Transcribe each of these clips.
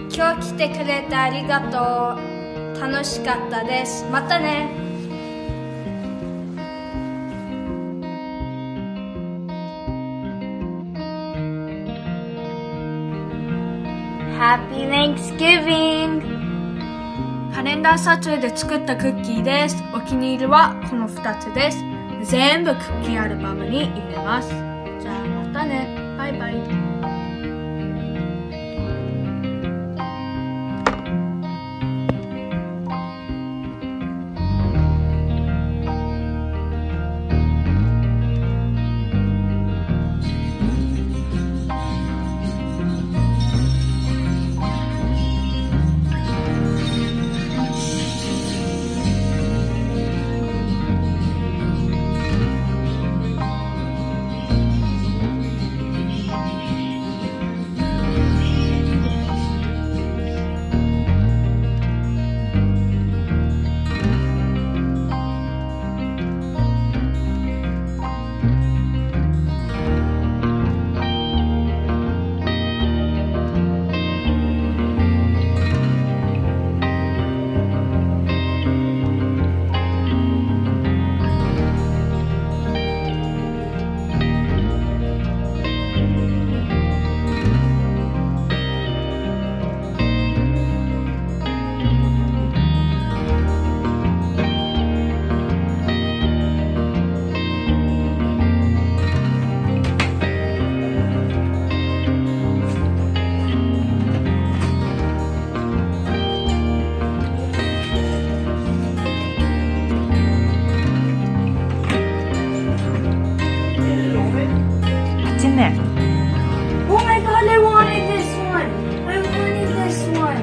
今日来てくれてありがとう。楽しかったです。またね。Happy Thanksgiving! カレンダー撮影で作ったクッキーです。お気に入りはこの2つです。全部クッキーアルバムに入れます。じゃあまたね。バイバイ。Oh my god, I wanted this one! I wanted this one!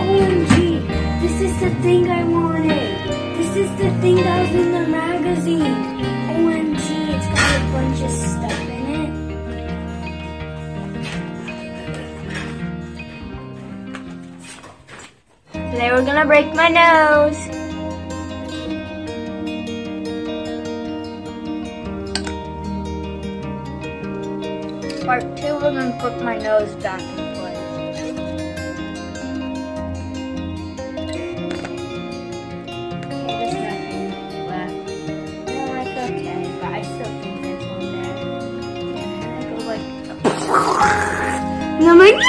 OMG! This is the thing I wanted! This is the thing that was in the magazine! OMG, it's got a bunch of stuff in it. Today we're gonna break my nose! Part 2, we're going to put my nose back in place. Okay, there's nothing left. I'm like, okay, but I still think there's one there. And I go like... And I'm like...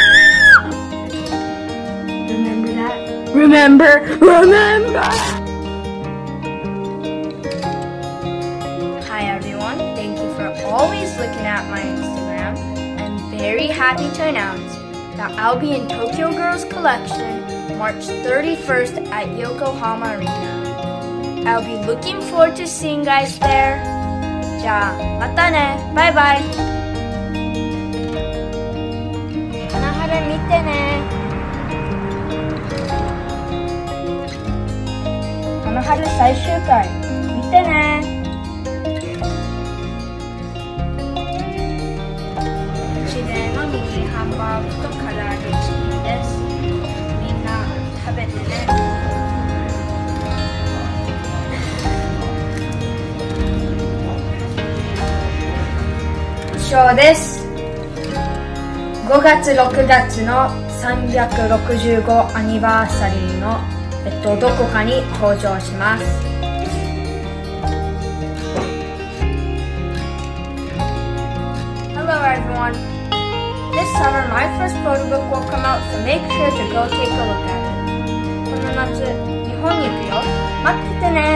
Remember that? Remember! Hi everyone, thank you for always looking at my Instagram. I'm very happy to announce that I'll be in Tokyo Girls Collection March 31st at Yokohama Arena. I'll be looking forward to seeing you guys there. じゃあ、またね。バイバイ。花春見てね。花春最終回見てね。ハンバーグと唐揚げチキンです。みんな食べてね。以上です。5月6月の365アニバーサリーのどこかに登場します。Hello everyone.This summer, my first photo book will come out, so make sure to go take a look at it. この夏、日本に行くよ。待っててね。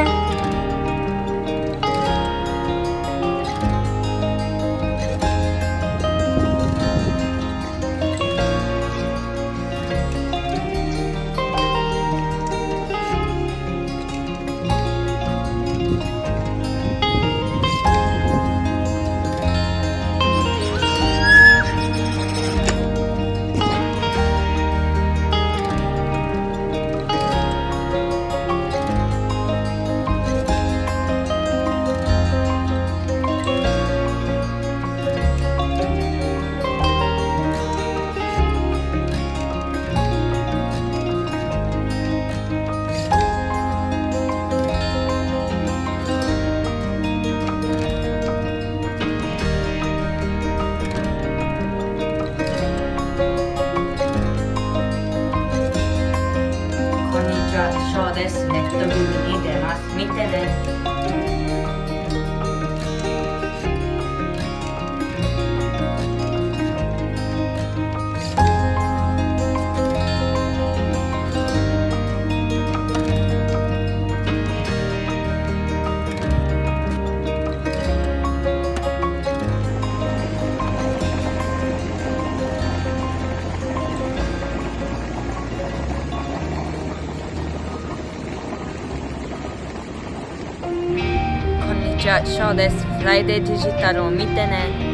です。ネットビューに出ます。見てね。こんにちは、ショーです。フライデーデジタルを見てね。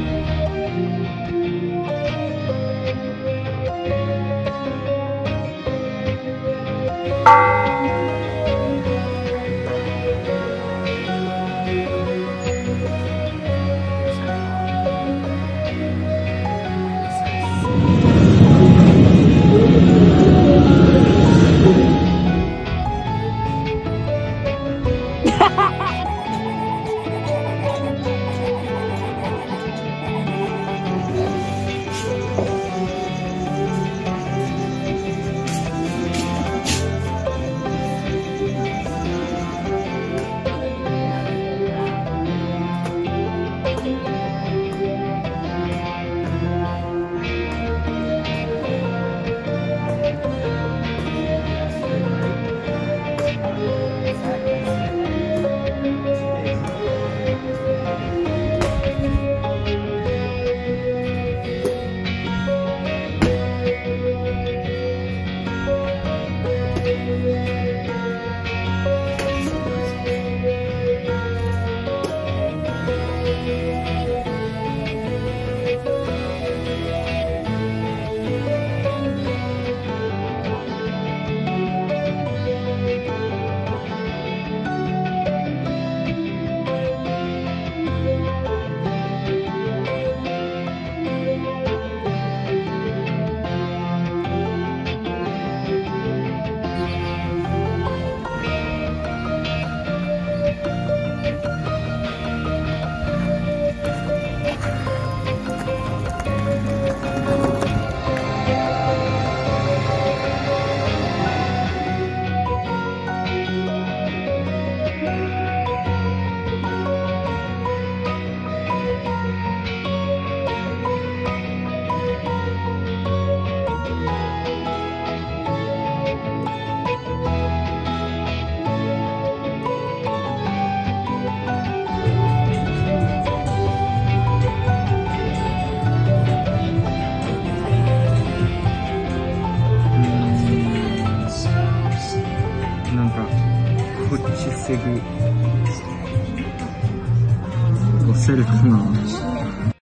なんかこっちすぐ押せるかな。